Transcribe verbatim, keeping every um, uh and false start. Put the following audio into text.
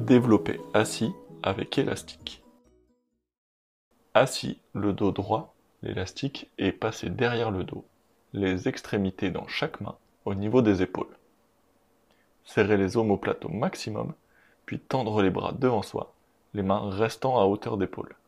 Développer assis avec élastique. Assis, le dos droit, l'élastique est passé derrière le dos, les extrémités dans chaque main au niveau des épaules. Serrer les omoplates au maximum, puis tendre les bras devant soi, les mains restant à hauteur d'épaule.